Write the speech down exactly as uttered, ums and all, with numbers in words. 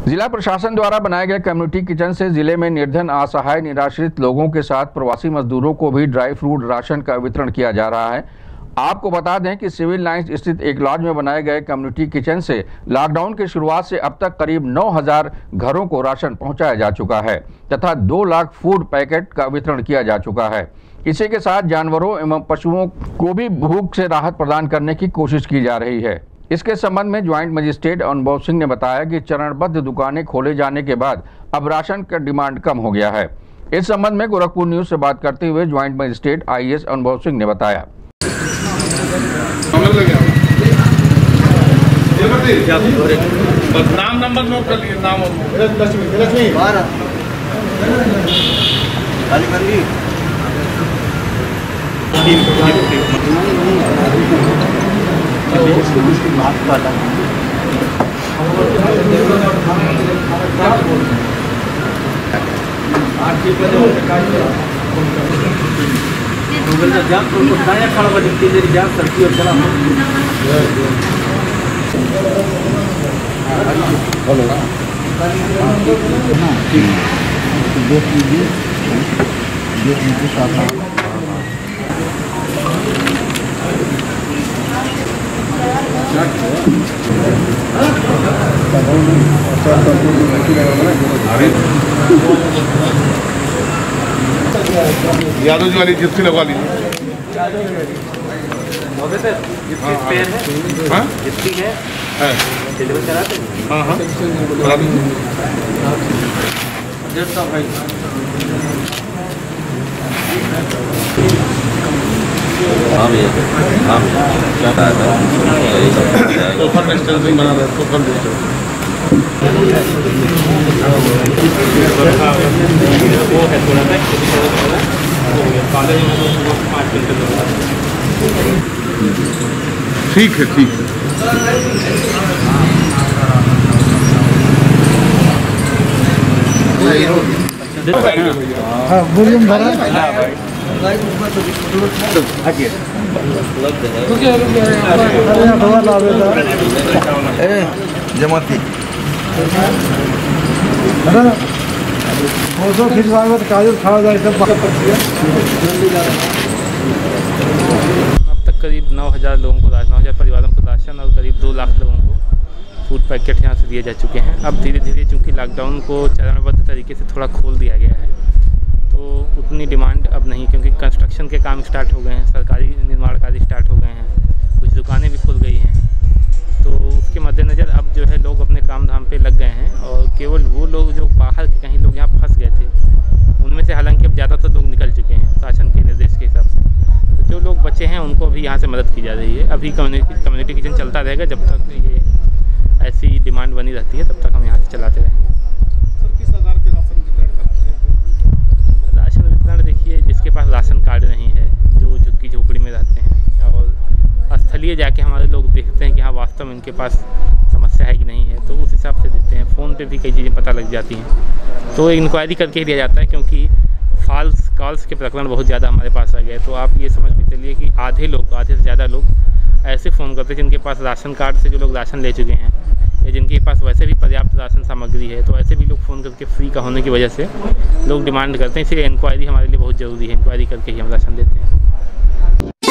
जिला प्रशासन द्वारा बनाए गए कम्युनिटी किचन से जिले में निर्धन, असहाय, निराश्रित लोगों के साथ प्रवासी मजदूरों को भी ड्राई फ्रूट राशन का वितरण किया जा रहा है। आपको बता दें कि सिविल लाइंस स्थित एक लॉज में बनाए गए कम्युनिटी किचन से लॉकडाउन की शुरुआत से अब तक करीब नौ हज़ार घरों को राशन पहुंचाया जा चुका है तथा दो लाख फूड पैकेट का वितरण किया जा चुका है। इसी के साथ जानवरों एवं पशुओं को भी भूख से राहत प्रदान करने की कोशिश की जा रही है। इसके संबंध में ज्वाइंट मजिस्ट्रेट अनुभव सिंह ने बताया कि चरणबद्ध दुकानें खोले जाने के बाद अब राशन का डिमांड कम हो गया है। इस संबंध में गोरखपुर न्यूज से बात करते हुए joint magistrate I A S Anubhav Singh ने बताया। नाम नंबर नोट कर लिए। नाम यादव जी वाली जिप्सी लगवा लीजिए। हाँ जिप्सी है, हाँ हाँ बता दीजिए। हाँ भैया, हाँ क्या कहा था? सोफर एक्सटेंशन बना रहे, सोफर वो है थोड़ा सा ठीक है, ठीक है। हाँ वॉल्यूम भरा जमाती फोटो खिंचवाए तो काजल खा जाए सब। अब तक करीब नौ हज़ार लोगों को नौ हज़ार परिवारों को राशन और करीब दो लाख लोगों को फूड पैकेट यहाँ से दिए जा चुके हैं। अब धीरे धीरे चूँकि लॉकडाउन को चरणबद्ध तरीके से थोड़ा खोल दिया गया है तो उतनी डिमांड अब नहीं, क्योंकि कंस्ट्रक्शन के काम स्टार्ट हो गए हैं, सरकारी निर्माण कार्य स्टार्ट हो गए हैं, कुछ दुकानें भी खुल गई हैं। तो उसके मद्देनज़र अब जो है लोग अपने काम धाम पे लग गए हैं और केवल वो लोग जो बाहर के कहीं लोग यहाँ फंस गए थे उनमें से हालांकि अब ज़्यादातर लोग निकल चुके हैं शासन के निर्देश के हिसाब से। तो जो लोग बचे हैं उनको भी यहाँ से मदद की जा रही है। अभी कम्युनिटी कम्युनिटी किचन चलता रहेगा जब तक ये ऐसी डिमांड बनी रहती है, तब तक हम यहाँ से चलाते रहेंगे। सर किस आधार पे राशन वितरण कराते हैं? राशन वितरण देखिए, जिसके पास राशन कार्ड नहीं है, जो झुग्गी झोपड़ी में रहते हैं और स्थलीय जाके हमारे लोग देखते हैं कि हाँ वास्तव में इनके पास समस्या है कि नहीं है, तो उस हिसाब से देते हैं। फ़ोन पे भी कई चीज़ें पता लग जाती हैं तो इंक्वायरी करके ही दिया जाता है, क्योंकि फॉल्स कॉल्स के प्रकरण बहुत ज़्यादा हमारे पास आ गए। तो आप ये समझ के चलिए कि आधे लोग आधे से ज़्यादा लोग ऐसे फ़ोन करते हैं जिनके पास राशन कार्ड से जो लोग राशन ले चुके हैं या जिनके पास वैसे भी पर्याप्त राशन सामग्री है, तो ऐसे भी लोग फ़ोन करके फ्री का होने की वजह से लोग डिमांड करते हैं। इसलिए इंक्वायरी हमारे लिए बहुत ज़रूरी है, इंक्वायरी करके ही हम राशन देते हैं।